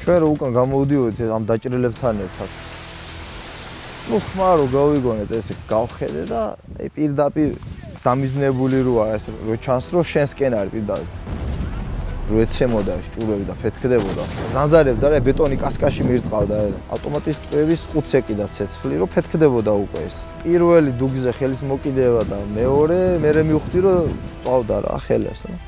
ჩვენ რო უკან გამოვდიოდით ამ დაჭრილებთან ერთად. ნუ ხმარო გავიგონეთ ესე გავხედე და აი პირდაპირ დამიზნებული როა ეს რო ჩანს რომ შენსკენ არის პირდაპირ. რო ეცემოდა ჭურვები და ფეთქდებოდა. ზანზარებდა რა ბეტონი კასკაში მირტყავდა ავტომატის ტყუების 5 სეკიდა ცეცხლი რომ ფეთქდებოდა უკვე ეს. პირველი დუგზე ხელის მოკიდება და მეორე მე მივხვდი რომ წავდა რა ხელებს რა.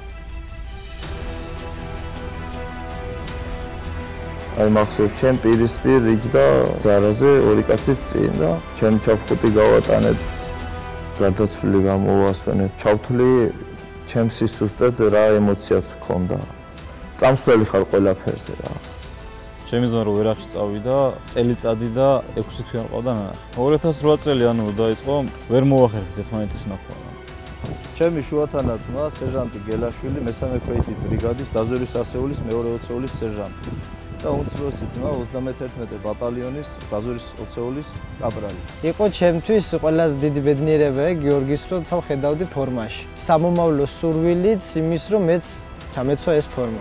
აი მახსოვს ჩემ პირისპირ რიგ და ზარაზე ორი კაცი წინ და ჩემ ჩაფხუტი გავატანეთ გარდაცვლილი გამოვასვენეთ ჩავთვლი ჩემ სისუსტედ რა ემოციაც ჰქონდა წამსვლელი ხარ ყველაფერზე რა ჩემი ზმნა რო ვერახში წავიდა წელიწადი და 6 თვე არ ყავდა ნახე 2008 წელი ანუ დაიწყო ვერ მოვახერხეთ ერთმანეთის ნახვა ჩემი შუათანა ძმა სერჟანტი გელაშვილი მესამე ქვეითი ბრიგადის დაზვერვის ასეულის მეორე ოცეულის სერჟანტი და უმცროსი ძმა 31 ბატალიონის დაზვერვის ოცეულის კაპრალი. იყო ჩემთვის ყველაზე დიდი ბედნიერება გიორგის რომ ცალ ხედავდი ფორმაში. სამომავლო სურვილიც იმის რომ მეც ჩამეცვა ეს ფორმა.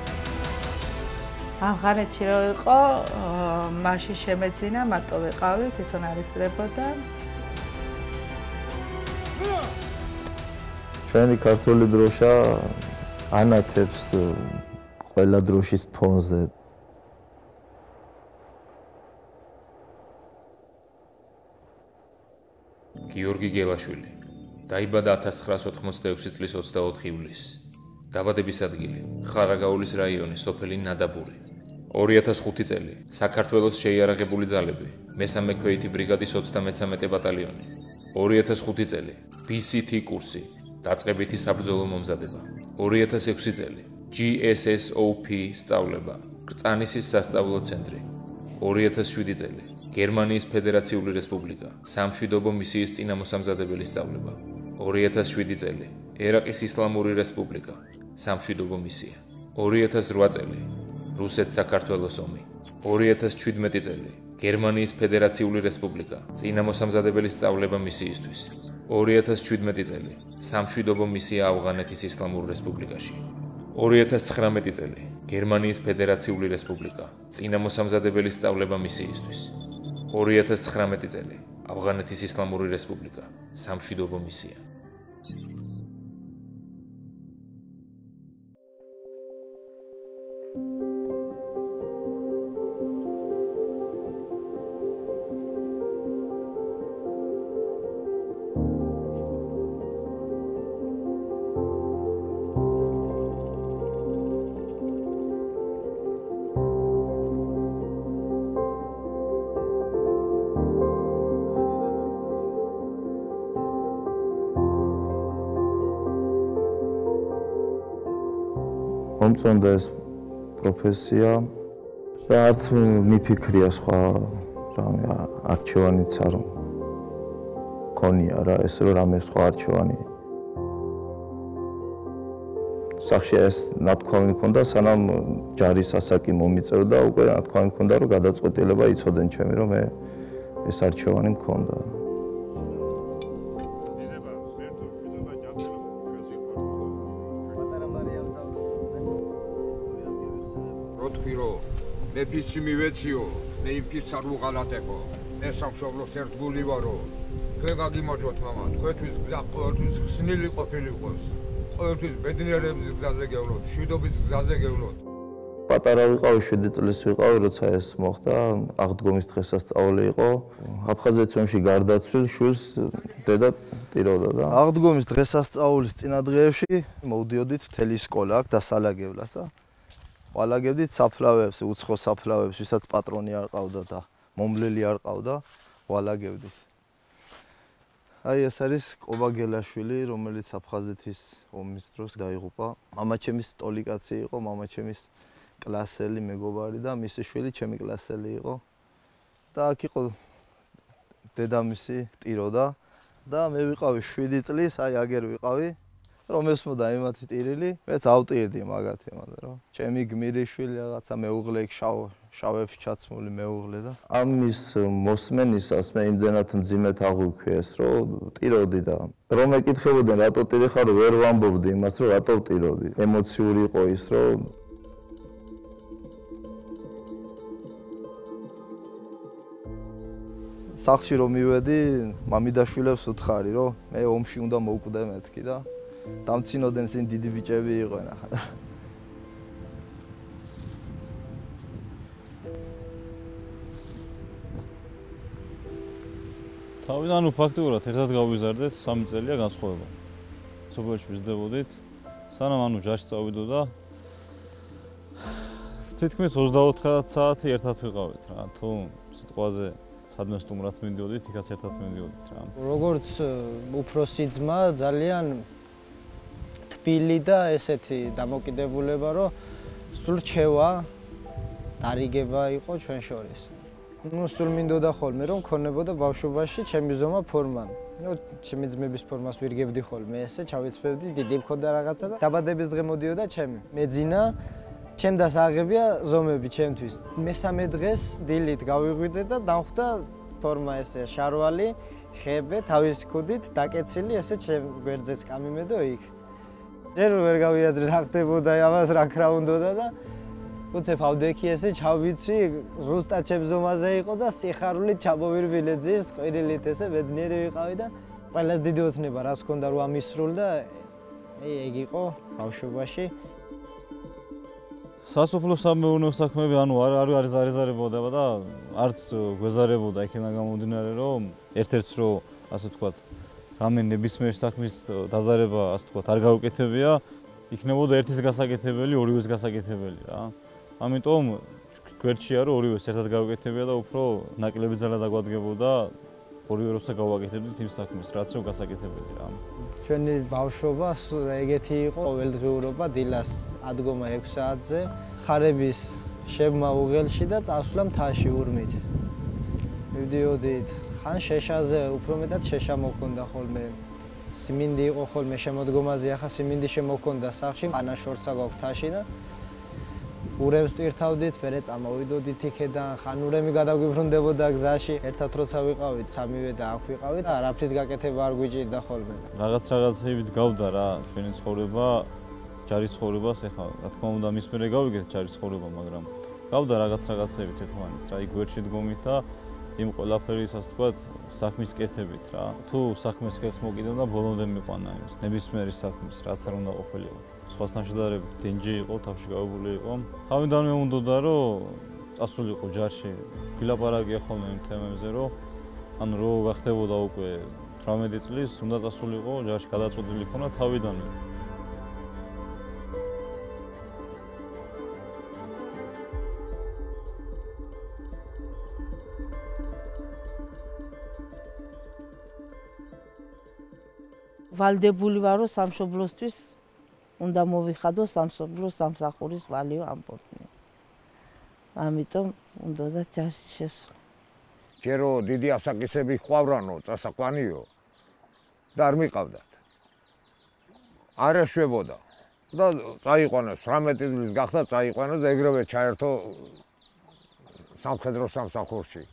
აღარეთში რო იყო მაშინ შემეძინა მარტო ვიყავი თვითონ არესტრებოდა. ჩვენი ქართული დროშა ანათებს ყველა დროშის ფონზე. გიორგი გელაშვილი დაიბადა 1986 წლის 24 ივლისს. დაბადების ადგილი ხარაგაულის რაიონის სოფელი ნადაბური. 2005 წელი საქართველოს შეიარაღებული ძალები მესამე ქვეითი ბრიგადის 33 ბატალიონი. 2005 წელი BCT კურსი დაწყებითი საბრძოლო მომზადება. 2006 წელი GSSOP სწავლება კრწანისის სასწავლო ცენტრი. 2007 წელი გერმანიის ფედერაციული რესპუბლიკა სამშვიდობო მისიის წინამოსამზადებელი სწავლება. 2007 წელი ერაყის ისლამური რესპუბლიკა სამშვიდობო მისია. 2008 წელი რუსეთ-საქართველოს ომი. 2017 წელი გერმანიის ფედერაციული რესპუბლიკა წინამოსამზადებელი სწავლება მისიისთვის. 2017 წელი სამშვიდობო მისია ავღანეთის ისლამურ რესპუბლიკაში. 2019 წელი გერმანიის ფედერაციული რესპუბლიკა წინამოსამზადებელი სწავლება მისიისთვის. 2019 წელი ავღანეთის ისლამური რესპუბლიკა სამშვიდობო მისია. მომწონდა ეს პროფესია და არც მიფიქრია სხვა რამე არჩევანიც არ მქონია რა ეს რომ რამე სხვა არჩევანი სახში ეს ნათქვამი მქონდა სანამ ჯარის ასაკი მომიწევდა უკვე ნათქვამი მქონდა რომ გადაწყვეტილება იცოდნენ ჩემი რომ მე ეს არჩევანი მქონდა მე ფიცი მივეციო, მე იმ ფიცს არ უღალატებო. მე სამშობლოს ერთგული ვარო. თქვენ გაგიმარჯვოთ მამა, თქვენთვის გზა ყოველთვის ხსნილი ყოფილიყოს. ყოველთვის ბედნიერების გზაზე გევლოთ, მშვიდობის გზაზე გევლოთ. პატარა ვიყავი, 7 წლის ვიყავი, როცა ეს მოხდა, აღდგომის დღესასწაული იყო. აფხაზეთის ომში გარდაცვლილ შვილს დედა ტიროდა და აღდგომის დღესასწაულის წინა დღეებში მოვდიოდით მთელი სკოლა აქ დასალაგებლად და ვალაგებდით საფლავებს, უცხო საფლავებს, ვისაც პატრონი არ ყავდა და მომვლელი არ ყავდა, ვალაგებდით. აი ეს არის ყობა გელაშვილი, რომელიც აფხაზეთის ომის დროს დაიღუპა. მამაჩემის ტოლიკაცი იყო, მამაჩემის კლასელი მეგობარი და მისი შვილი ჩემი კლასელი იყო. და აქ იყო დედამისი ტიროდა და მე ვიყავი 7 წლის, აი აგერ ვიყავი. რომ ესმოდა იმათი ტირილი, მეც ავტირდი მაგათი მანდ რა. ჩემი გმირი შვილი რაღაცა მეუღლე იქ შავებს ჩაცმული მეუღლე და ამის მოსმენისას მე იმდენად მძიმედ აღვიქვიეს, რომ ტიროდი და რომ ეკითხებოდნენ რატო ტირი ხარ, ვერ ვამბობდი იმას, რომ რატო ტიროდი. ემოციური იყო ის, რომ 2008 წლის 9 თებერვალს 9 საათზე სახლში რომ მივედი, მამიდაშვილებს ვთხარი, რომ მე ომში უნდა მოვკვდე მეთქი და დამცინოდნენ წინ დიდი ბიჭები იყვენ ახლა. თავიდან ფაქტურად ერთად გავიზარდეთ 3 წელია განსხვავება. სოფელში ვიზრდებოდით, სანამ ჯარში წავიდო და თითქმის 24 საათი ერთად ვიყავით რა. თუ სიტყვაზე სადმე სტუმრად მივიდოდით, იქაც ერთად მივიდოდით რა. როგორც უფროსი ძმა ძალიან თბილი და ესეთი დამოკიდებულება, რომ სულ რჩევა, დარიგება იყო ჩვენ შორის. სულ მინდოდა ხოლმე რომ ქონებოდა ბავშვობაში ჩემი ზომა ფორმა. ჩემი ძმების ფორმას ვირგებდი ხოლმე ესე ჩავიცვებდი, დიდი მქონდა რაღაცა და დაბადების დღე მოდიოდა ჩემი. მეძინა ჩემ დასაღებია ზომები ჩემთვის. მესამე დღეს დილით გავიღვიძე და დავხვდა ფორმა ესე შარვალი, ხებე, თავის ქუდით დაკეცილი ესე ჩემ გვერდზეც გამიმედო იქ. ჯერ ვერ გავიაზრე რა ხდებოდა, ამას რა ქრა უნდოდა და უცებ ავდექი ესე ჩავიცვი, ზუსტად ჩემ ზომაზე იყო და სიხარულით ჩამოვირბილე ძირს, ყვირილით ესე ბედნიერი ვიყავი და ყველას დიდი ოცნება რაც ჰქონდა რომ ამისრულ და ეგ იყო ბავშვობაში. სასოფლო სამეურნეო საქმეები ანუ არ ეზარებოდა და არც გვეზარებოდა იქიდან გამომდინარე რომ ერთ-ერთს რო ასე ვთქვათ რამე ნებისმიერ საქმის დაზარება ასე ვთქვათ არ გაუკეთებია იქნებოდა ერთის გასაკეთებელი, ორივეს გასაკეთებელი რა. ამიტომ გვერდშია რომ ორივეს ერთად გაუკეთებია და უფრო ნაკლები ძალა დაგვადგებოდა ორივე როცა გავაკეთებდით იმ საქმეს, რაც რო გასაკეთებელი რა. ჩვენი ბავშვობა ეგეთი იყო, ყოველდღიურობა დილას ადგომა 6 საათზე, ხარების შებმა უღელში და წასვლა მთაში ურმით. მივდიოდით, ხან შეშაზე, უფრო მეტად შეშა მოქონდა ხოლმე. სიმინდი იყო ხოლმე შემოდგომაზე, ახლა სიმინდი შემოქონდა სახლში, ანაშორსა გვაქვს მთაში და ურემს ტვირთავდით, მერე წამოვიდოდით იქედან, ხან ურემი გადაგვიბრუნდებოდა გზაში. ერთად როცა ვიყავით, სამივე და აქ ვიყავით, არაფრის გაკეთება არ გვიჭირდა ხოლმე. რაღაცებით გავდა რა ჩვენი ცხოვრება, ჯარის ცხოვრებას, ეხლა რა თქმა უნდა მის მერე გავიგეთ ჯარის ცხოვრება, მაგრამ გავდა რაღაცებით ერთმანეთს, რა გვერდში დგომით და იმ ყველაფერის ასე ვთქვათ, საქმის კეთებით რა. თუ საქმეს ხელს მოკიდებდა, ბოლომდე მიყვანა იმის, ნებისმიერი საქმის, რაც არ უნდა ყოფილიყო. სხვასთან შედარებით დინჯი იყო, თავში გავებული იყო. თავიდანვე უნდოდა რომ წასულიყო ჯარში. გვილაპარაკია ხოლმე იმ თემებზე, რომ ანუ რო გახდებოდა უკვე 18 წლის, უნდა წასულიყო ჯარში, გადაწყვეტილი ქონა თავიდანვე. ვალდებული ვარო სამშობლოსთვის უნდა მოვიხადო სამშობლოს სამსახურის ვალიო ამბობდნენ. ამიტომ უნდა ჯარში შესვლა. ჯერო დიდი ასაკისები ყვავრანო, წასაყვანიო და არ მიყავდათ. არ ეშვებოდა და წაიყვანეს 18 წლის გახდა წაიყვანეს და ეგრევე ჩაერთო სამხედრო სამსახურში.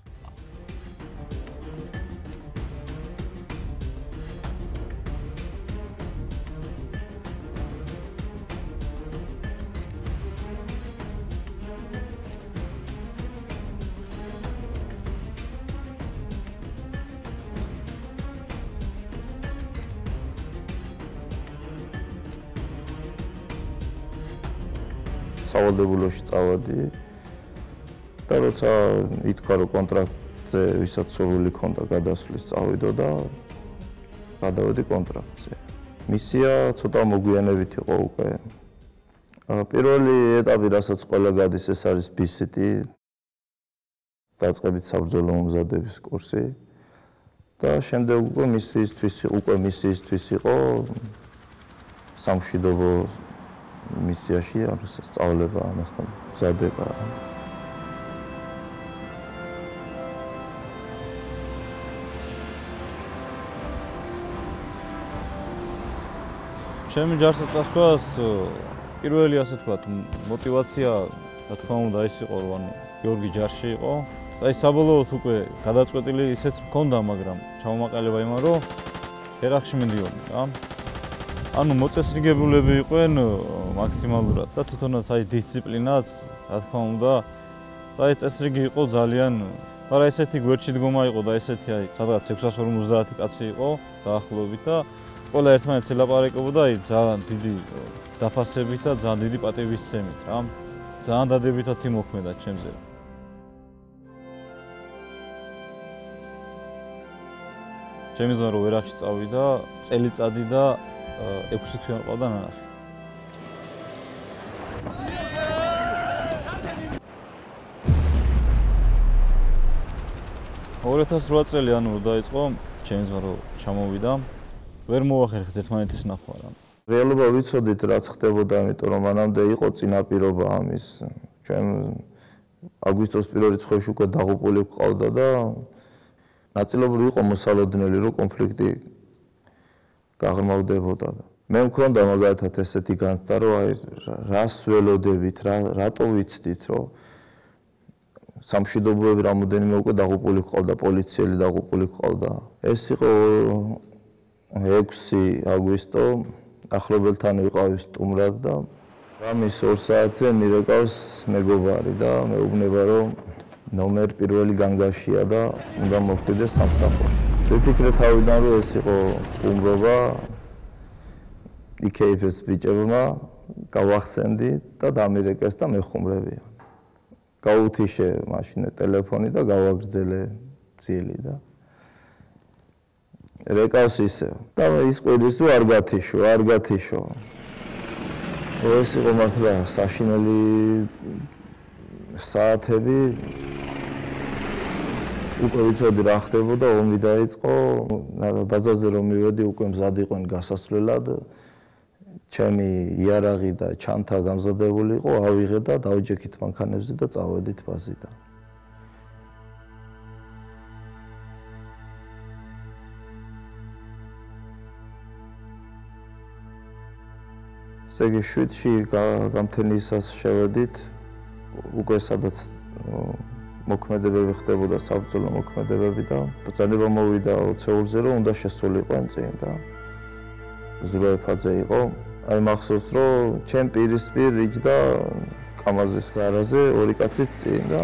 სავალდებულოში წავედი და როცა ითქვა რომ კონტრაქტზე ვისაც სურვილი ქონდა გადასვლის წავიდო და გადავედი კონტრაქტზე. მისია ცოტა მოგვიანებით იყო უკვე. პირველი ეტაპი რასაც ყველა გადის ეს არის ბისიტი დაწყებით საბრძოლო მომზადების კურსი და შემდეგ უკვე მისიისთვის იყო სამშვიდობო მისიაში სწავლება ამასთან მზადება. ჩემი ჯარში წასვლას პირველი ასე ვთქვათ мотивация რა თქმა უნდა ის იყო რომ ანუ გიორგი ჯარში იყო. აი საბოლოოდ უკვე გადაწყვეტილი ისეც მქონდა, მაგრამ ჩამომაყალიბა იმან რომ ერახში მიდიოდი რა. ანუ მოწესრიგებულები იყვნენ მაქსიმალურად და თვითონაც აი დისციპლინაც რა თქმა უნდა და აი წესრიგი იყო ძალიან მაგრამ ესეთი გვერდში დგომა იყო და ესეთი აი სადღაც 650 კაცი იყო დაახლოებით და ყველა ერთმანეთს ელაპარაკებოდა აი ძალიან დიდი დაფასებით და ძალიან დიდი პატივისცემით რა. ძალიან დადებითად იმოქმედა ჩემზე. ჩემი ზონა რო ვერახში წავიდა, წელიწადი და 6 თვე მყავდა ნანახი. $2008 წელი ანუ დაიწყო ჩემი ზონა რო ჩამოვიდა. ვერ მოახერხეთ ერთმანეთის ნახვა რა. რეალობა ვიცოდით რაც ხდებოდა, იმიტომ რომ მანამდე იყო წინაპირობა ამის. ჩვენ აგვისტოს 1 რიცხვებში უკვე დაღუპული გვყავდა და ნაწილობრივ იყო მოსალოდნელი რომ კონფლიქტი გაღრმავდებოდა. მე მქონდა მაგალითად ესეთი განცდა რომ აი რას ველოდებით, რატო ვიცდით რომ სამშვიდობოები რამოდენიმე უკვე დაღუპული გვყავდა, პოლიციელი დაღუპული გვყავდა. ეს იყო 6 აგვისტო ახლობელთან ვიყავი სტუმრად და რამის 2 საათზე მირეკავს მეგობარი და მეუბნება რომ ნომერი პირველი განგაშია და უნდა მოვხვიდეს სამსახურში. ვიფიქრე თავიდან რომ ეს იყო ხუმრობა, იქეიფეს ბიჭებმა, გავახსენდი და დამირეკეს და მეხუმრებია. გაუთიშე მაშინ ტელეფონი და გავაგრძელე ძილი და რეკავს ისე. და ის ყვირის რომ არ გათიშო. ეს იყო მართლა საშინელი საათები. უკვე ვიცოდი რა ხდებოდა, ომი დაიწყო, ბაზარზე რომ მივედი, უკვე მზად იყვნენ გასასვლელად. ჩემი იარაღი და ჩანთა გამზადებული იყო, ავიღე და დავიჯექით მანქანებზე და წავედით ბაზიდან. ესე იგი 7-ში გამთენისას შევედით, უკვე სადაც მოქმედებები ხდებოდა, საბრძოლო მოქმედებები და ბრძანება მოვიდა ოცეულზე, რომ უნდა შესულიყვენ წინ და ზურაეფაძე იყო. აი მახსოვს, რომ ჩემ პირისპირ იჯდა კამაზის ზარაზე 2 კაცი წინ და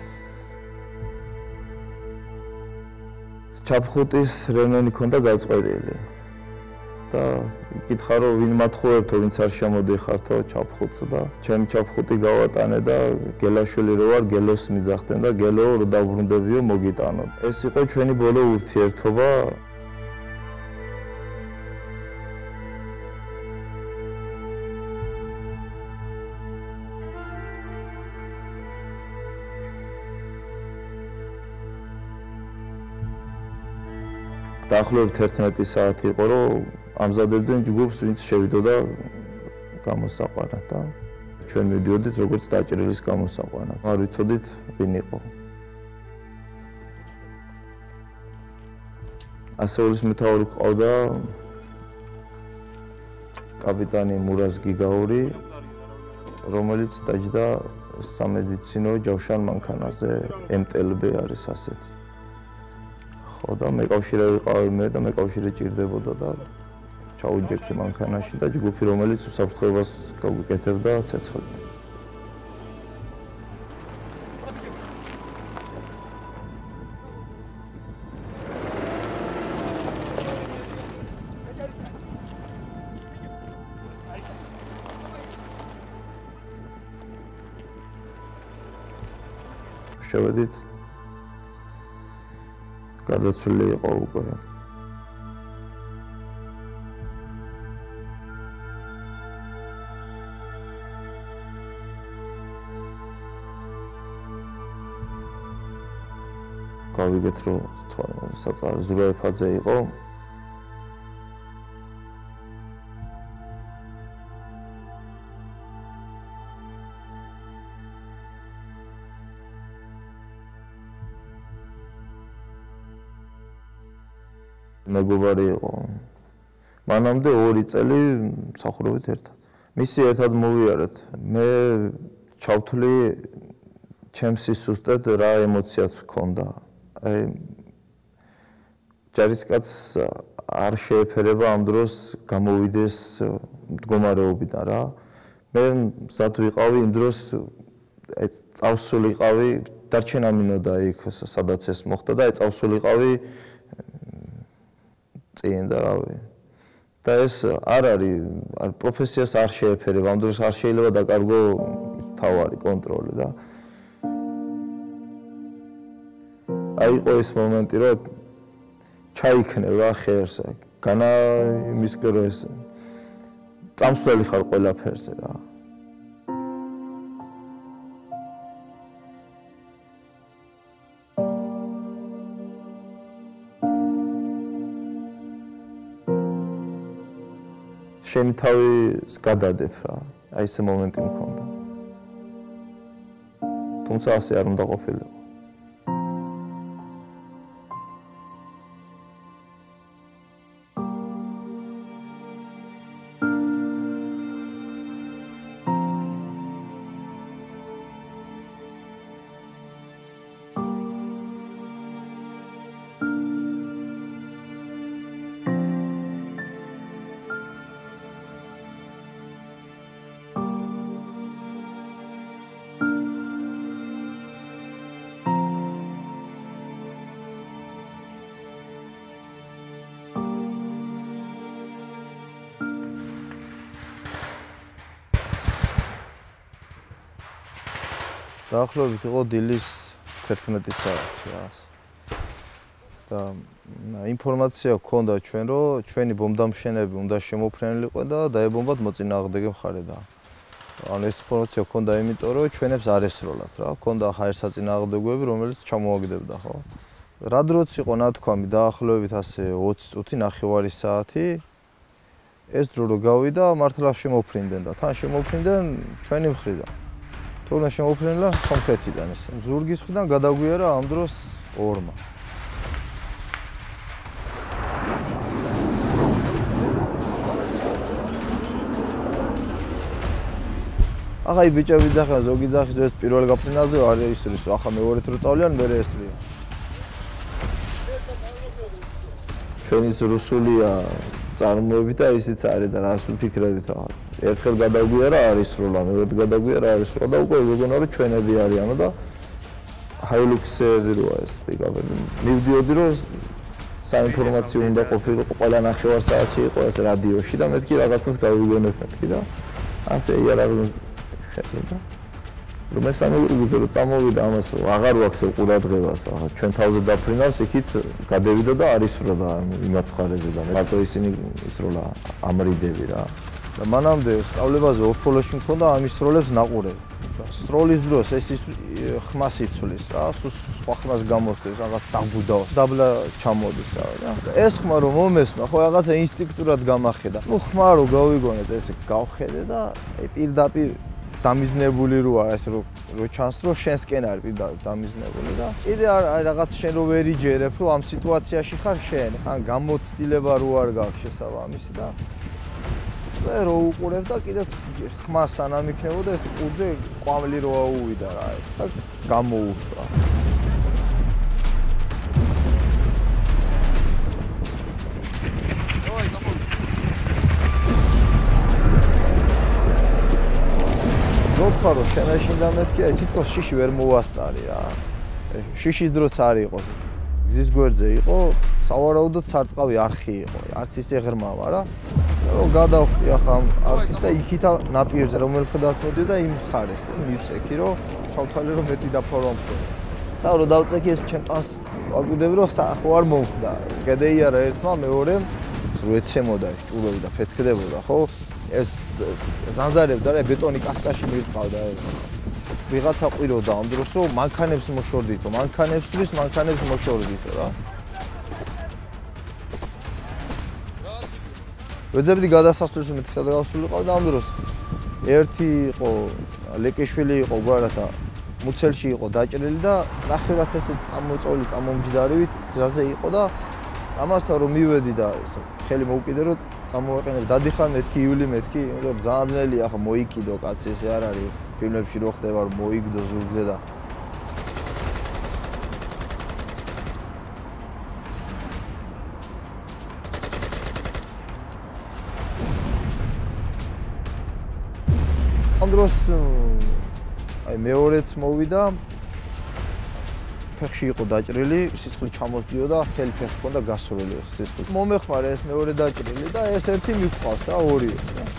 ჩაფხუტის რემენი ქონდა გაწყვეტილი. და იკითხა რომ ვინ მათხოვებთო, ვინც არ შემოდიხართო ჩაფხუტს და ჩემი ჩაფხუტი გავატანე და გელაშვილი რო ვარ, გელოს მიძახდნენ და გელო რო დაბრუნდებიო მოგიტანო. ეს იყო ჩვენი ბოლო ურთიერთობა. დაახლოებით 11 საათი იყო, რომ ამზადებდნენ ჯგუფს, ვინც შევიდოდა გამოსაყვანად და ჩვენ მივდიოდით როგორც დაჭრილის გამოსაყვანად. არ ვიცოდით ვინ იყო. ასეულის მეთაური ყავდა კაპიტანი მურაზ გიგაური, რომელიც დაჯდა სამედიცინო ჯავშან მანქანაზე, MTLB არის ასეთი. ხო და მეკავშირე ვიყავი მე და მეკავშირე ჭირდებოდა და ჩაუჯექი მანქანაში და ჯგუფი რომელიც უსაფრთხოებას გაგვიკეთებდა ცეცხლით. შევედით გადაცვლილი იყო უკვე. გავიგეთ რომ საწყარი ზურაეფაძე იყო. მეგობარი იყო. მანამდე 2 წელი მსახურობით ერთად. მისი ერთად მოვიარეთ. მე ჩავთვლი ჩემს სისუსტედ რა ემოციაც მქონდა. აი ჯარისკაცს არ შეეფერება ამ დროს გამოვიდეს მდგომარეობიდან რა. მე მზად ვიყავი იმ დროს წავსულიყავი დარჩენა მინოდა იქ სადაც ეს მოხდა და წავსულიყავი წინ და რავი და ეს არ არის პროფესიას არ შეეფერება ამ დროს არ შეიძლება დაკარგო თავარი კონტროლი და აი იყო ეს მომენტი რომ ჩაიქნევ რა ხერს განა იმის კრო ეს წამსვლელი ხარ ყველაფერზე რა შენი თავის გადადებ რა აი ეს მომენტი მქონდა თუმცა ასე არ უნდა ყოფილიყო დაახლოებით იყო დილის 11 საათი რა. და ინფორმაცია გქონდა ჩვენ რომ ჩვენი ბომბდამშენები უნდა შემოფრენილიყო და დაებომბათ მოწინააღმდეგე მხარედან. ანუ ეს ინფორმაცია გქონდა იმიტომ რომ ჩვენებს არ ესროლათ რა. გქონდა ხაერსაწინააღმდეგოები რომელიც ჩამოაგდებდა ხო. რა დროც იყო ნათქვამი დაახლოებით ასე 20 წუთი ნახევარი საათი ეს დრო რო გავიდა მართლა შემოფრინდნენ და თან შემოფრინდნენ ჩვენი მხრიდან. თორემ შემოფრინდა სომხეთიდან ეს ზურგის მხრიდან გადაგვიარა ამ დროს ორმა. ახლა ბიჭები ძახიან ზოგი ძახის ეს პირველ გაფრინაზე არ ისრის ახლა მეორეთ რო წავლიან მე ესრია. ჩვენი რუსულია წარმოებით და ისიც არის და რას ვფიქრებით ახლა. ერთხელ გადაგვიარა არის სროლა, მეორე გადაგვიარა არის სროლა და უკვე გეგონა რომ ჩვენები არიანო და ჰაილუქსები როა ეს პიკაპები. მივდიოდი რომ საინფორმაციო უნდა ყოფილიყო ყველა ნახევარ საათში იყო ეს რადიოში და მეთქი რაღაცას გავიგონებ მეთქი და ასე იარაღი ხედა. რომ მესამე უგზო რომ წამოვიდა ამას აღარ ვაქვს ყურადღებას ახლა ჩვენ თავზე დაფრინავს იქით გადევიდა და არის სროლა იმათ ხარეზე და მარტო ისინი ისროლა ამრიდები რა. და მანამდე სწავლებაზე ორფოლოში მქონდა ამის სროლებს ნაყურები. სროლის დროს ეს ხმას იცვლის რა, სხვა ხმას გამოსდევს, რაღაც დაბუდავს, დაბლა ჩამოდის რა. ეს ხმა რომ მომესმა, ხო რაღაცა ინსტინქტურად გამახედა. ნუ ხმა რომ გავიგონეთ, ესე გავხედე და პირდაპირ დამიზნებული რო არა, ეს რო ჩანს რომ შენსკენ არის პირდაპირ დამიზნებული და კიდე არ რაღაც შენ რო ვერ იჯერებ, რომ ამ სიტუაციაში ხარ შენ, ან გამოცდილება რო არ გაქვს შესაბამისი და და რო უყურებ და კიდე ხმა სანამ იქნებოდა ეს ყურძე ყვავლი რო აუვიდა რა და გამოუშვა. ზოგხარ რომ შემეშინდა მეთქი აი თითქოს შიში ვერ მოვასწარი რა. შიშის დროც არ იყო. გზის გვერდზე იყო, სავარაუდოდ სარწყავი არხი იყო, არც ისე ღრმავა რა. რომ გადავხდი ახლა არხის და იქით ნაპირზე რომელფრედაც მოდიოდა იმ მხარეს მივწექი რომ ჩავთვალე რომ მეტი დაფარვა მქონდა. და რომ დავწექი ეს ჩემტანს ვაგვიდები რომ ხო არ მომხდა. გადაიარა ერთმა მეორემ რო ეცემოდა ეს ჭურვები და ფეთქდებოდა ხო? ეს ზანზარებდა რა ბეტონი კასკაში მივყავდა. ვიღაცა ყვიროდა ამ დროს რომ მანქანებს მოშორდითო, მანქანებსთვის მანქანებს მოშორდითო რა. ვეძებდი გადასასვლელს მეთქი სადა გავსულიყავ და ამ დროს ერთი იყო ლეკეშვილი იყო გვარათა მუცელში იყო დაჭრილი და ნახევრად ესე წამოწოლი წამომჯდარივით გზაზე იყო და ამასთან რომ მივედი და ეს ხელი მოუკიდე რომ წამოვაყენებ დადიხარ მეთქი ივლი მეთქი იმიტომ რომ ძალიან ძნელია ახლა მოიკიდო კაცი ესე არ არის ფილმებში რო ხდება რომ მოიგდო ზურგზე და ამ დროს აი მეორეც მოვიდა ფეხში იყო დაჭრილი, სისხლი ჩამოსდიოდა, მთელი ფეხი ჰქონდა გასროლი სისხლით. მომეხმარა ეს მეორე დაჭრილი და ეს ერთი მიყვავს და ორივე.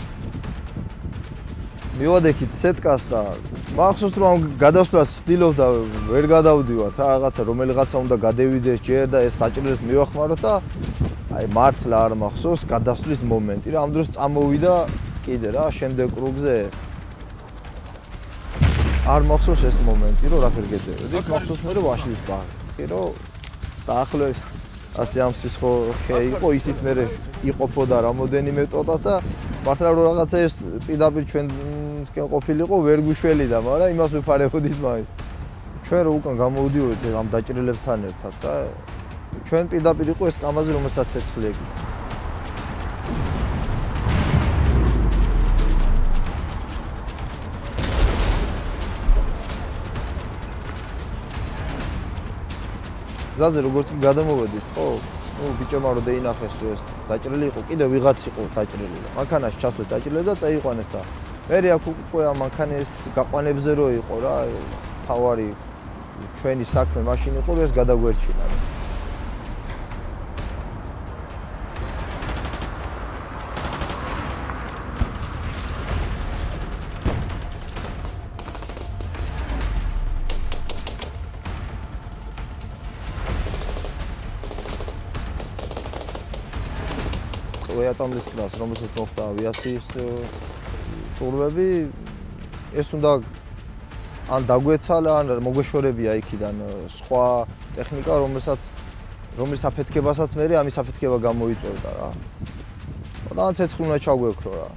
მივადექით სეტკას და მახსოვს რომ ამ გადასვლას ვცდილობდა ვერ გადავდივართ რა რაღაცა რომელიღაცა უნდა გადევიდეს ჯერ და ეს დაჭრილს მივახმაროთ და აი მართლა არ მახსოვს გადასვლის მომენტი რა ამ დროს წამოვიდა კიდე რა შემდეგ კრუგზე არ მახსოვს ეს მომენტი რომ რაფერ გეძებოდი მახსოვს მე რომ ვაშლის ბაღი რომ დაახლოებით ასე ამ სისხლო ხე იყო ისიც მე იყოფოდა რამოდენიმე ტოტა და მართლა რომ რაღაცა ეს პირდაპირ ჩვენსკენ ყოფილიყო ვერ გვიშველიდა მაგრამ იმას ვიფარებოდით მაინც ჩვენ რო უკან გამოვიდიოდით ამ დაჭრილებთან ერთად და ჩვენ პირდაპირ იყო ეს კამაზი რომელსაც ცეცხლი ეკიდა გზაზე როგორც გადამოვედით ხო ნუ ბიჭებმა რო დაინახეს რომ ეს დაჭრილი იყო კიდე ვიღაც იყო დაჭრილი და მანქანაში ჩასვეს დაჭრილი და წაიყვანეს და მე აქ უკვე ამ მანქანის გაყვანებზე რო იყო რა თავარი ჩვენი საქმე მაშინ იყო რომ ეს გადაგვერჩინა ეაწამლის კრას, რომელსაც მოხდა ავიაციის ტურვები, ეს უნდა ან დაგვეცალა, ან მოგვეშორებია იქიდან სხვა ტექნიკა, რომლის აფეთქებასაც მე ამის აფეთქება გამოიწვევდა რა. და ან ცეცხლი უნდა ჩაგვექრო რა.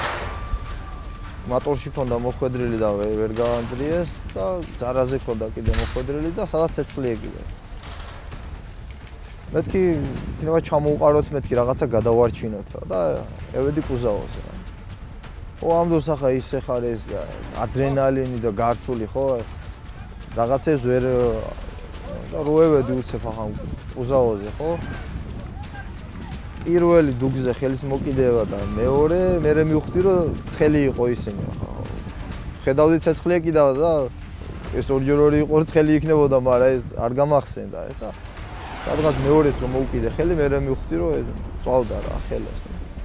მოტორში ქონდა მოხვედრილი და ვერ გაანდრიეს და ძარაზე ქონდა კიდე მოხვედრილი და სადაც ცეცხლი ეკიდა. მეთქი იქნება ჩამოუყაროთ მეთქი რაღაცა გადავარჩინოთ რა და ევედი კუზაოს რა. ხო ამ დროს ახლა ისე ხარ ეს ადრენალინი და გართული ხო რაღაცებს ვერ და რო ევედი უცებ ახლა კუზაოზე ხო პირველი დუგზე ხელის მოკიდება და მეორე მე მივხვდი რომ ცხელი იყო ისინი ახლა ხედავდი ცეცხლი ეკიდა და ეს ორჯერ ორი იყო ცხელი იქნებოდა მაგრამ ეს არ გამახსენდა და სადღაც მეორეც რომ მოუკიდე ხელი, მე მივხვდი რომ წავდა რა ხელებს.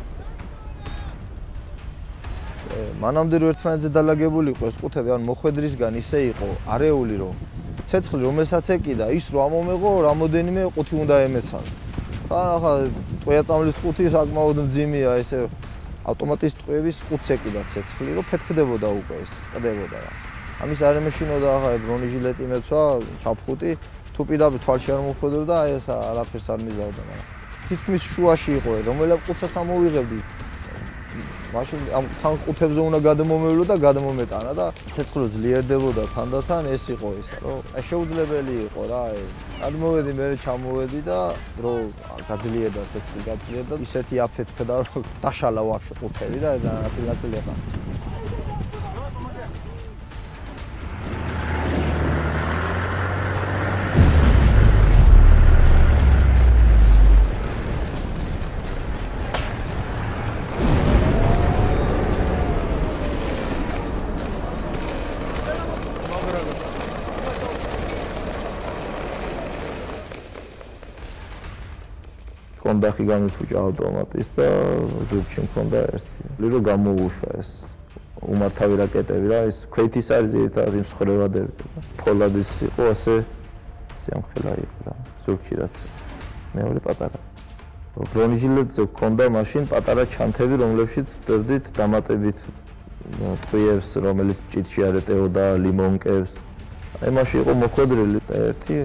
მანამდე რომ ერთმანეთზე დალაგებული იყო ეს ყუთები, ან მოხვედრისგან ისე იყო არეული რომ ცეცხლი რომელსაც ეკიდა, ის რომ ამომეღო, რამოდენიმე ყუთი უნდა ემეცალა. ახლა ტყვეაწამლის ყუთი საკმაოდ მძიმეა, ესე ავტომატის ტყვეების ყუთს ეკიდა ცეცხლი, რომ ფეთქდებოდა უკვე ეს, წკდებოდა რა. ამის არემეშინოდა ახლა ბრონეჟილეტი მეცვა, ჩაფხუტი თუ პირდაპირ თვალში არ მოხვედრდა აი ეს არაფერს არ მიზავდა მაგრამ თითქმის შუაში იყო რომელია ყუთსაც ამოვიღებდი მაშინ ამ თან ყუთებზე უნდა გადმომევლო და გადმომეტანა და ცეცხლო ძლიერდებოდა თანდათან ეს იყო ისა რომ აი შეუძლებელი იყო რა აი გადმოვედი მე ჩამოვედი და რომ გაძლიერდა ცეცხლი გაძლიერდა ისეთი აფეთქდა რომ დაშალა ვაფშე ყუთები და ნაწილ-ნაწილი იყო კონდახი გამიფუჭა ავტომატის და ზურგში მქონდა ერთი. ლირო გამოუშვა ეს უმართავი რაკეტები რა, ეს ქვეითის არის ერთად იმ სხრივადები. ფოლადის იყო ასე ამხელა იყო რა, ზურგში რაც მეორე პატარა. ბრონეჟილეტზე მქონდა მაშინ პატარა ჩანთები, რომლებშიც ვწერდით დამატებით ტყვიებს, რომელიც ჭიტში არ ეტეოდა ლიმონკებს. აი მაშინ იყო მოხვედრილი და ერთი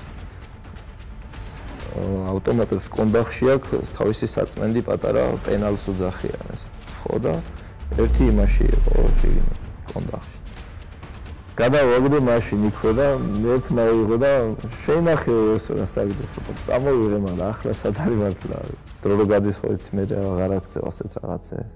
ავტომატებს კონდახში აქვს თავისი საწმენდი პატარა პენალს უძახიან ეს. ხო და ერთი იმაში იყო შეგინე კონდახში. გადავაგდო მაშინ იქვე და ერთ მაიღო და შეინახე ეს რა საგდო. წამოვიღე მაგრამ ახლა სად არის მართლა. დრო რო გადის ხო იცი მე აღარ აქცევ ასეთ რაღაცებს.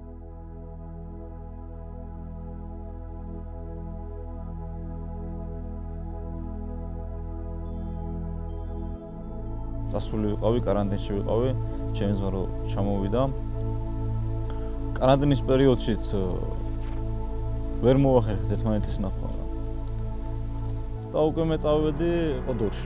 წასული ვიყავი, каранტინში ვიყავი, ჩემი ძმა რო ჩამოვიდა. каранტინის პერიოდშიც ვერ მოახერხეთ ერთმანეთის ნახვა. და უკვე მე წავედი ყოდორში.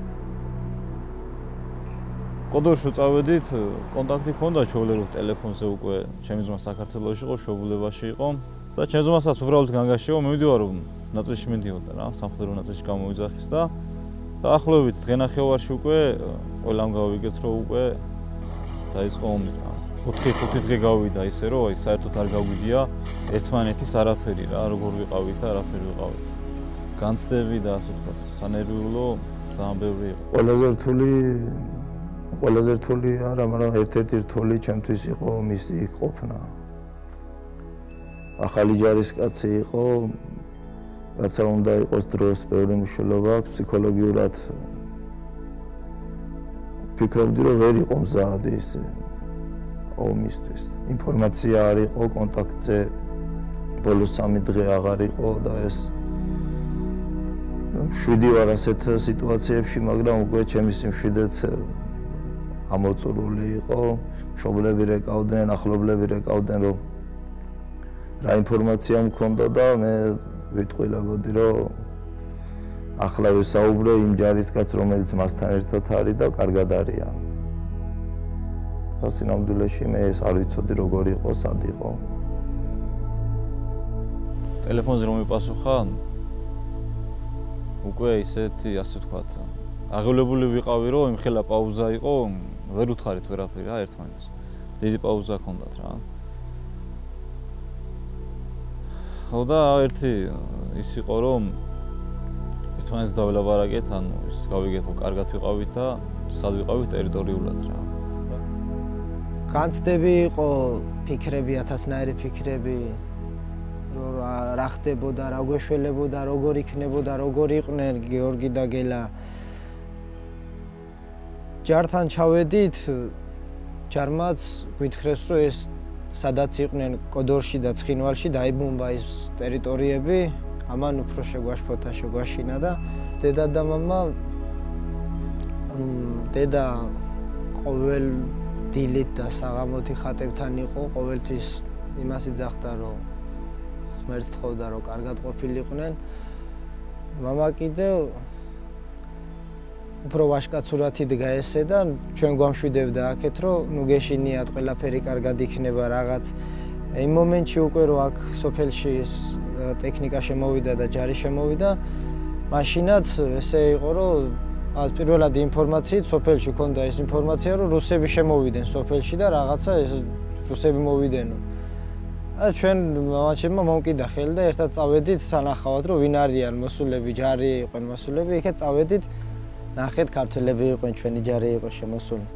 ყოდორში წავედით, კონტაქტი ჰქონდა ჩაოლერო ტელეფონზე უკვე ჩემი ძმა საქართველოში იყო, შობულებაში იყო და ჩემს ძმასაც უბრალოდ განგაშიო, მივიდივარ რომ ნაწილში მიდიოდა რა, სამხედრო ნაწილში გამოვიძახის და დაახლოებით დღენახევარში უკვე ყველამ გავიგეთ რომ უკვე დაიწყო ომი რა. 4-5 დღე გავიდა ისე რომ აი საერთოდ არ გავიგია ერთმანეთის არაფერი რა, როგორ ვიყავით და არაფერი ვიყავით. განცდები და ასე ვთქვათ, სანერვიულო ძალიან ბევრი იყო. ყველაზე რთული არა, მაგრამ ერთ-ერთი რთული ჩემთვის იყო მისი იქ ყოფნა. ახალი ჯარისკაცი იყო, რაცა უნდა იყოს დროს ბევრი მნიშვნელობა აქვს ფსიქოლოგიურად. ფიქრობდი რომ ვერ იყო მზად ის ომისთვის. ინფორმაცია არ იყო კონტაქტზე, ბოლოს 3 დღე აღარ იყო და ეს შვიდი ვარ ასეთ სიტუაციებში, მაგრამ უკვე ჩემი სიმშვიდეც ამოწურული იყო, მშობლები რეკავდნენ, ახლობლები რეკავდნენ, რომ რა ინფორმაცია მქონდა და მე ვიტყვილებოდი, რომ ახლა ვისაუბრე იმ ჯარისკაცს, რომელიც მასთან ერთად არის და კარგად არიან. სინამდვილეში მე ეს არ ვიცოდი როგორ იყო, სად იყო. ტელეფონზე რომ მიპასუხა, უკვე ისეთი, ასე ვთქვათ, აღელვებული ვიყავი, რომ იმხელა პაუზა იყო, ვერ უთხარით ვერაფერი რა ერთმანეთს. დიდი პაუზა ჰქონდათ რა. ხო და ერთი ის იყო, რომ ერთმანეთს დაველაპარაკეთ, ანუ ის გავიგეთ, რომ კარგად ვიყავით და სად ვიყავით ტერიტორიულად რა. განცდები იყო, ფიქრები, ათასნაირი ფიქრები, რომ რა ხდებოდა, რა გვეშველებოდა, როგორ იქნებოდა, როგორ იყვნენ გიორგი და გელა. ჯართან ჩავედით, ჯარმაც გვითხრეს, რომ ეს სადაც იყვნენ კოდორში და ცხინვალში დაიბომბა ის ტერიტორიები, ამან უფრო შეგვაშფოთა, შეგვაშინა და დედა და მამა დედა ყოველ დილით და საღამოთი ხატებთან იყო, ყოველთვის იმას იძახდა, რომ ღმერთს თხოვდა, რომ კარგად ყოფილიყვნენ. მამა კიდევ უფრო ვაშკაცურად იდგა ესე და ჩვენ გვამშვიდებდა აქეთ, რომ ნუ გეშინიათ, ყველაფერი კარგად იქნება რაღაც. იმ მომენტში უკვე რომ აქ სოფელში ეს ტექნიკა შემოვიდა და ჯარი შემოვიდა, მაშინაც ესე იყო, რომ პირველად ინფორმაციით სოფელში ქონდა ეს ინფორმაცია, რომ რუსები შემოვიდნენ სოფელში და რაღაცა ეს რუსები მოვიდენო. ჩვენ მამაჩემმა მომკიდა ხელი და ერთად წავედით სანახავად, რომ ვინ არიან მოსულები, ჯარი იყვნენ მოსულები, იქეთ წავედით, ნახეთ ქართველები იყვნენ, ჩვენი ჯარი იყო შემოსული.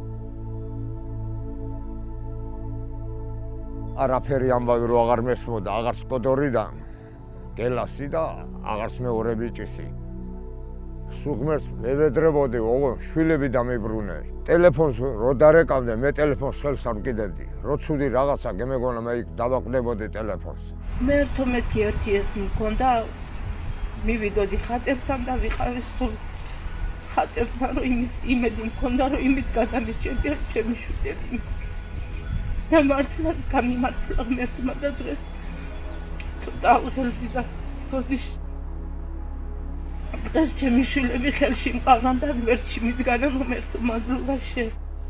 არაფერი ამბავი რო აღარ მესმოდა, აღარც კოდორიდან, გელასი და აღარც მეორე ბიჭისი. სუღმერს ევედრებოდი, შვილები დამიბრუნე. ტელეფონს რო დარეკავდნენ, მე ტელეფონს ხელს არ ვკიდებდი. რო ცუდი რაღაცა გემეგონა, მე იქ დავაკვდებოდი ტელეფონს. მე ერთმეტი ერთი ეს მქონდა, მივიდოდი ხატებთან და ვიყავი სულ ხატებთან, რომ იმის იმედი მქონდა, რომ იმით გადამირჩებიან ჩემი შვილები. და მართლაც გამიმართლა ღმერთმა და დღეს ცოტა აღელვი და გოზიში. დღეს ჩემი შვილები ხელში მყავან და ღმერთში მიდგანა მომერთო მადლობაში.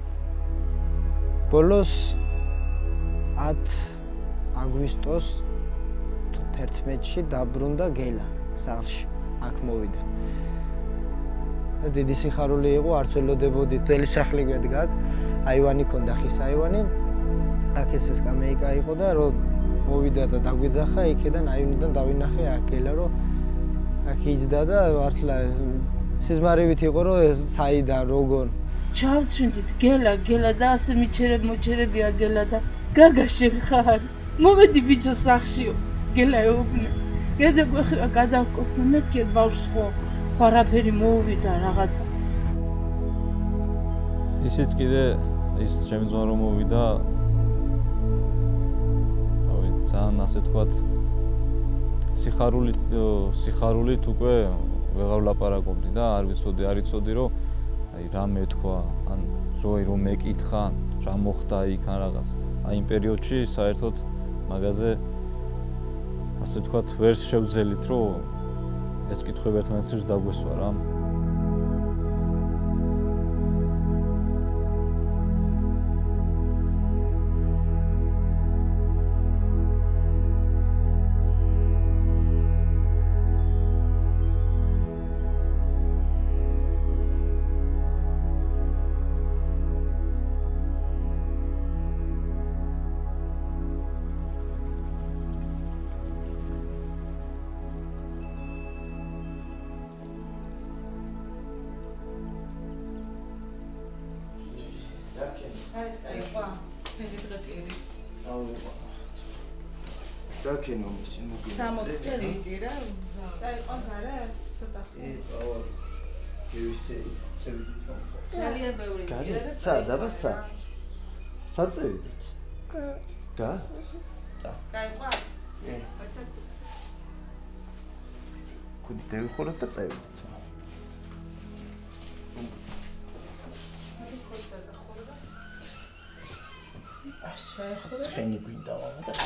ბოლოს 10 აგვისტოს 11-ში დაბრუნდა გელა სახლში, აქ მოვიდა. და დიდი სიხარული იყო, არც ველოდებოდი, თელი სახლი გვედგა, აივანი ქონდა, ხის აივანი. აქ ეს კამეიკა იყო და რომ მოვიდა და დაგვიძახა, იქიდან აივნიდან დავინახე აქ გელა, რომ აქ იჯდა და მართლა სიზმარივით იყო, რომ ეს საიდან როგორ ჩავწვიდით გელა და ასე მოჩერებია გელა და გაგა შეხარ. მოვედი ბიჭო სახშიო, გელა ეუბნე. გედა გვეხება გადავკოსნა მეთქე ბავშვს ხო არაფერი მოუვიდა რაღაცა. ისიც კიდე ის ჩემი ძმა რომ მოვიდა, ძალიან ასე თქვათ სიხარულით უკვე ვეღარ ვლაპარაკობდი და არ ვიცოდი რომ აი რა მეთქვა, ან რომ მეკითხა, რა მოხდა იქ ან რაღაც. აი იმ პერიოდში საერთოდ მაგაზე ასე თქვათ ვერ შევძელით, რომ ეს კითხვები ერთმანეთს დაგვესვა რა. Rakeno mislim mugin. Samo წერიტირა. წაიყო გარა ცოტა. წავალ. გევისე წევიდით რომ. ძალიან ბევრი იტირა და ცა დაბასა. საწევიდით. გა? წა. გაიყო? ე. აცა კუთ. კუთ დევიხურებ და წევიდით. ცხენი გვინდა მამა და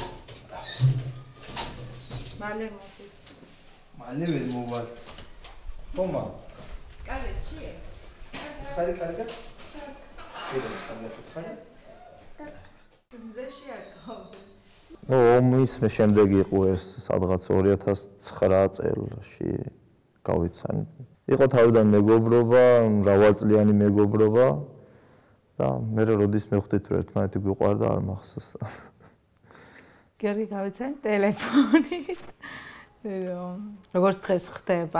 მალე მოდი. მალე ვერ მოვალ. ხომა. კარგია. ხარი კარგად? კიდევ კარგად ხარი? მზეში აკავდეს. ომის შემდეგ იყო ეს სადღაც 2009 წელში გავიცანი. იყო თავიდან მეგობრობა, მრავალწლიანი მეგობრობა. და მე როდის მივხვდით რომ ერთმანეთი გვიყვარდა არ მახსოვს. გიორგი გავიცანი ტელეფონით. როგორც დღეს ხდება.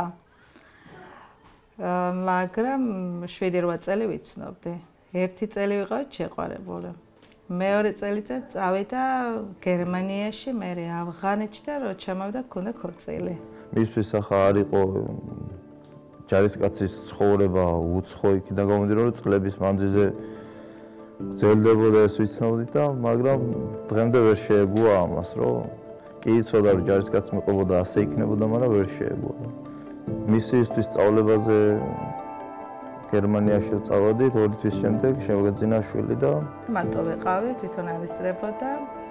მაგრამ 7-8 წელი ვიცნობდი. ერთი წელი ვიყავით შეყვარებული. მეორე წელიწად წავიდა გერმანიაში, მერე ავღანეთში და რო ჩამოვიდა ქონდა ქორწილი. მისთვის ახლა არ იყო ჯარისკაცის ცხოვრება უცხო იქიდან გამომდინარე რომ წლების მანძილზე გრძელდებოდა ეს ვიცნობდით და მაგრამ დღემდე ვერ შეეგუა ამას რომ კი იცოდა რომ ჯარისკაცი მიყვებოდა ასე იქნებოდა მაგრამ ვერ შეეგუა. მისისთვის სწავლებაზე გერმანიაში წავედით 2 თვის შემდეგ შევგეძინა შვილი და მარტო ვიყავი თვითონ არესტრებოდა.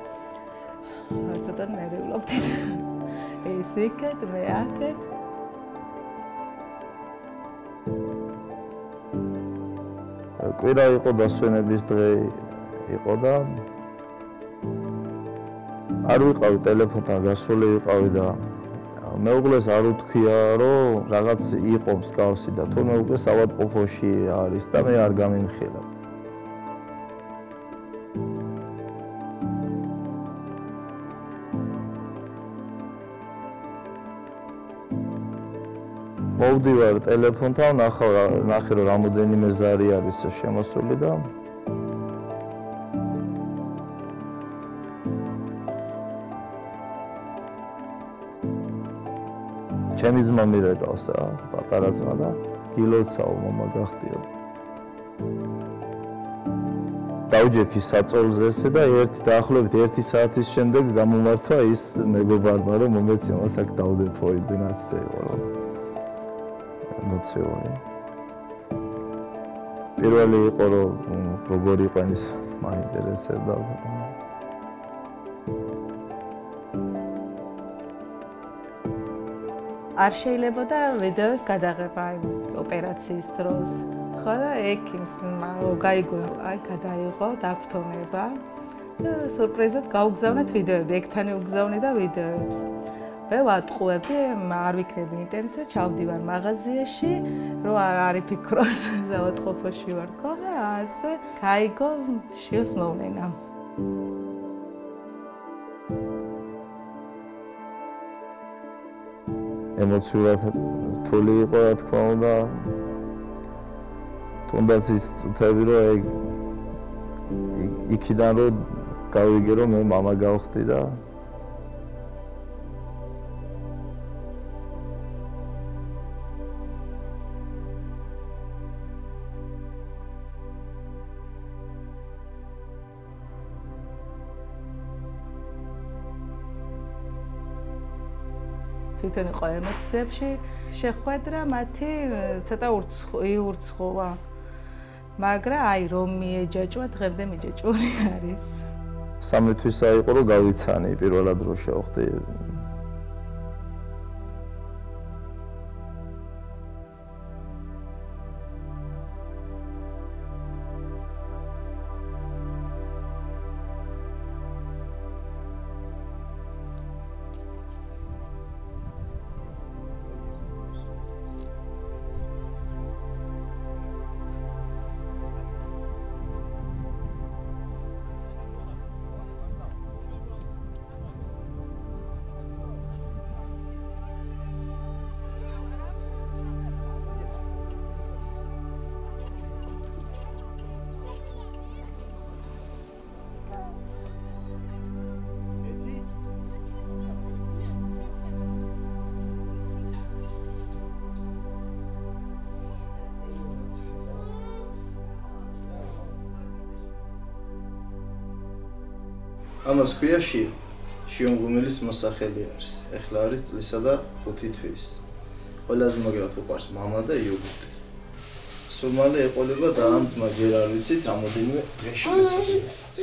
ცოტა ნერვიულობდი. ეს იქეთ მე აქეთ კვირა იყო დასვენების დღე იყო და არ ვიყავი ტელეფონთან გასული ვიყავი და მეუღლეს არ უთქვია რომ რაღაც იყო მსგავსი და თურმე უკვე საავადმყოფოში არის და მე არ გამიმხილა. მოვდივარ ტელეფონთან, ნახე რომ რამოდენიმე ზარი არის შემოსული და ჩემი ძმა მირეკავს, პატარა ძმა და გილოცავ მამა გახდიო. დავჯექი საწოლზე ესე და დაახლოებით 1 საათის შემდეგ გამომართვა ის მეგობარმა რომ მომეცი მას აქ დავდე ფოიდნაცე იყო რომ ემოციური. პირველი იყო რომ როგორი იყვნენ ის მაინტერესებდა. არ შეიძლებოდა ვიდეოს გადაღება ოპერაციის დროს. ხო და ექიმს გაიგო, აი გადაიღო დაფრთხონება და სურპრიზად გაუგზავნეთ ვიდეოები, ეგთანი უგზავნიდა ვიდეოებს. მე ვატყუებდი, არ ვიქნები ინტერნეტზე, ჩავდივარ მაღაზიაში, რომ არ იფიქროს საავადმყოფოში ვარ ხო და ასე გაიგო შიოს მოვლენა. ემოციურად რთული იყო რა თქმა უნდა. თუნდაც ის წუთები რომ იქიდან რომ გავიგე რომ მე მამა გავხდი და თვითონ იყო ემოციებში შეხვედრა მათი ცოტა ურცხოვა. მაგრამ აი რომ მიეჯაჭვა დღემდე მიჯაჭვური არის. 3 თვისა იყო რომ გავიცანი პირველად რო შევხვდი. ამას ქვია შიო. შიო მღვიმელის მოსახელი არის. ეხლა არის წლისა და 5 თვის. ყველაზე მაგრად უყვარს მამა და იოგურტი. სულ მალე ეყოლება და ამ ძმა ჯერ არ ვიცით რამოდენიმე დღეში მეცოდი.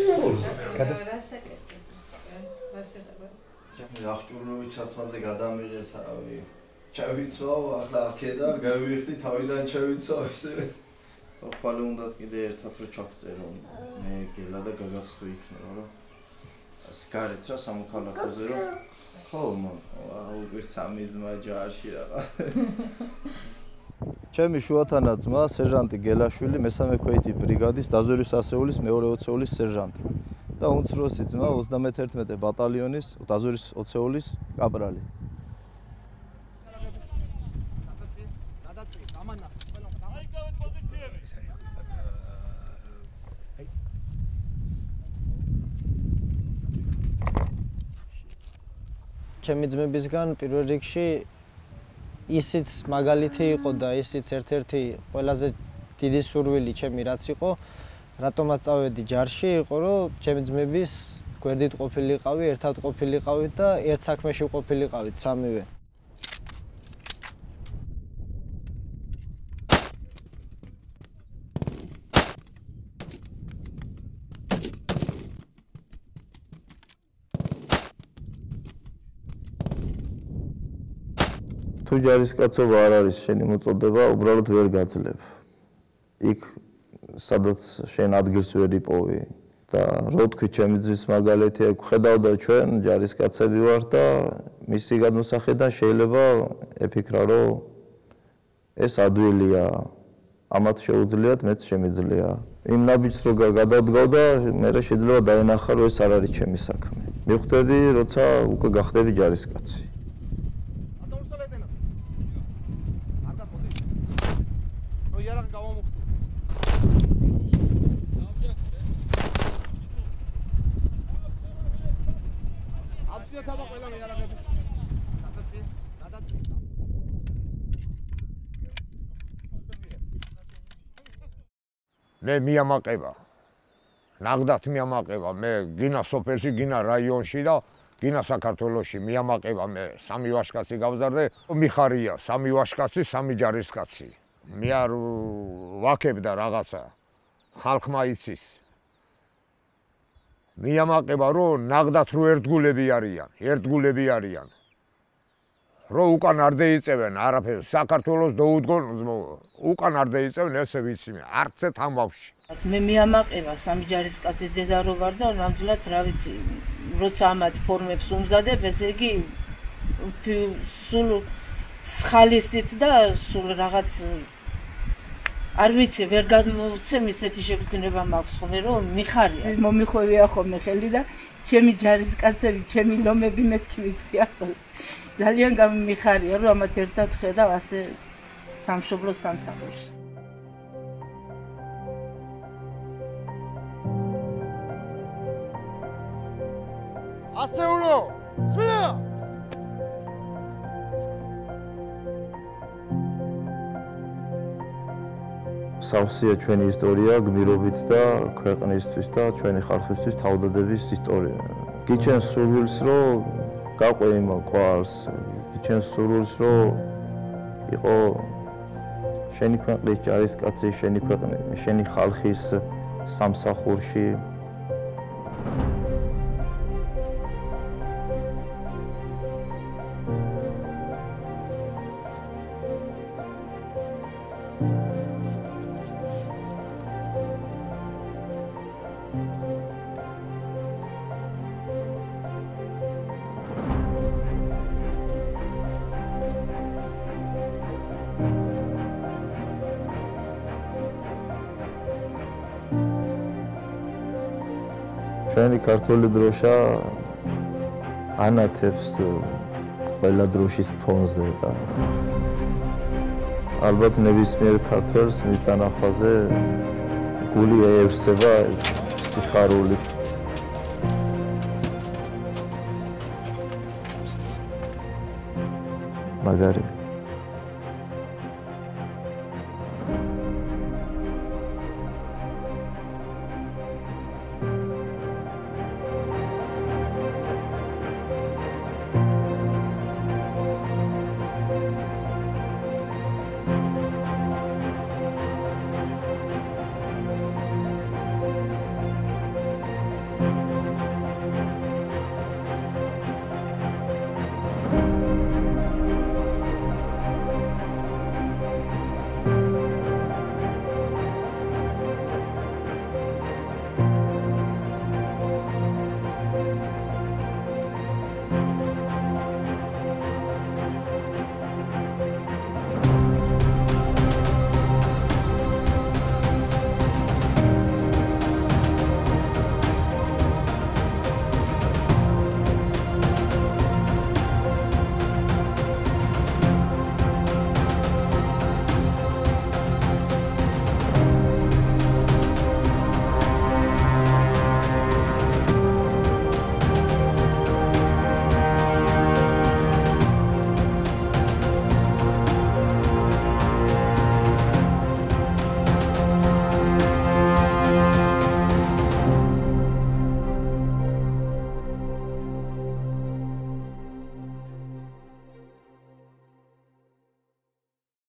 ახჭურლოვი ჩაცმაზე გადამიღეს ავი. ჩავიცვალ, ახლა აქედან გავიხდი თავიდან ჩავიცვალ ისე. ხვალე უნდა კიდე ერთად რო ჩაგწერო. მე გელა და გაგას ხო იქნება რა. სკარეთ რა სამოქალაქოზე რო ხო უკვე სამი ძმა ჯარში რა. ჩემი შუათანა ძმა სერჟანტი გელაშვილი მესამე ქვეითი ბრიგადის დაზვერვის ასეულის მეორე ოცეულის სერჟანტი და უმცროსი ძმა 31 ბატალიონის დაზვერვის ოცეულის კაპრალი. ჩემი ძმებისგან პირველ რიგში ისიც მაგალითი იყო და ისიც ერთ-ერთი ყველაზე დიდი სურვილი ჩემი რაც იყო, რატომაც წავედი ჯარში, იყო რომ ჩემი ძმების გვერდით ყოფილიყავი, ერთად ყოფილიყავით და ერთ საქმეში ყოფილიყავით სამივე. თუ ჯარისკაცობა არ არის შენი მოწოდება, უბრალოდ ვერ გაძლებ. იქ სადაც შენ ადგილს ვერ იპოვი და რო თქვი ჩემი ძის მაგალითი, ხედავდა ჩვენ ჯარისკაცები ვართ და მისი გადმოსახედიდან შეიძლება ეფიქრა, რომ ეს ადვილია, ამათ შეუძლიათ, მეც შემიძლია. იმ ნაბიჯს რო გადავდგავ და მე შეიძლება დაენახა, რომ ეს არ არის ჩემი საქმე. მიხვდები, როცა უკვე გახდები ჯარისკაცი. მე მიამაყება. ნაღდათ მიამაყება. მე გინა სოფელში, გინა რაიონში და გინა საქართველოში მიამაყება. მე სამი ვაჟკაცი გავზარდე. მიხარია, სამი ვაჟკაცი, სამი ჯარისკაცი. მე არ ვაკებდა რაღაცა. ხალხმა იცის. მიამაყება, რომ ნაღდათ რო ერთგულები არიან. რო უკან არ დაიწევენ არაფერს, საქართველოს დაუდგონ უკან არ დაიწევენ, ესე ვიცი მე, არც ერთ ამბავში. მე მიამაყება სამი ჯარისკაცის დედა რო ვარ და ნამდვილად რა ვიცი, როცა ამათ ფორმებს უმზადებ, ესე იგი სულ სხალისით და სულ რაღაც არ ვიცი, ვერ გადმოვცემ ისეთი შეგრძნება მაქვს ხოლმე, რომ მიხარია. მომიხვევია ხოლმე ხელი და ჩემი ჯარისკაცები, ჩემი ლომები მეთქი მithქია ხოლმე. ძალიან გამიმიხარია, რომ ამათ ერთად ხედავ ასე სამშობლოს სამსახურში. ასეულო! სვია! სავსეა ჩვენი ისტორია გმირობით და ქვეყნისთვის და ჩვენი ხალხისთვის თავდადების ისტორია. გიჩენს სურვილს, რომ გაყვე იმ კვალს, გიჩენს სურვილს, რომ იყო შენი ქვეყნის ჯარისკაცი, შენი ხალხის სამსახურში. ჩვენი ქართული დროშა ანათებს ყველა დროშის ფონზე და ალბათ ნებისმიერ ქართველს მის დანახვაზე გული ეევსება სიხარულით. მაგარი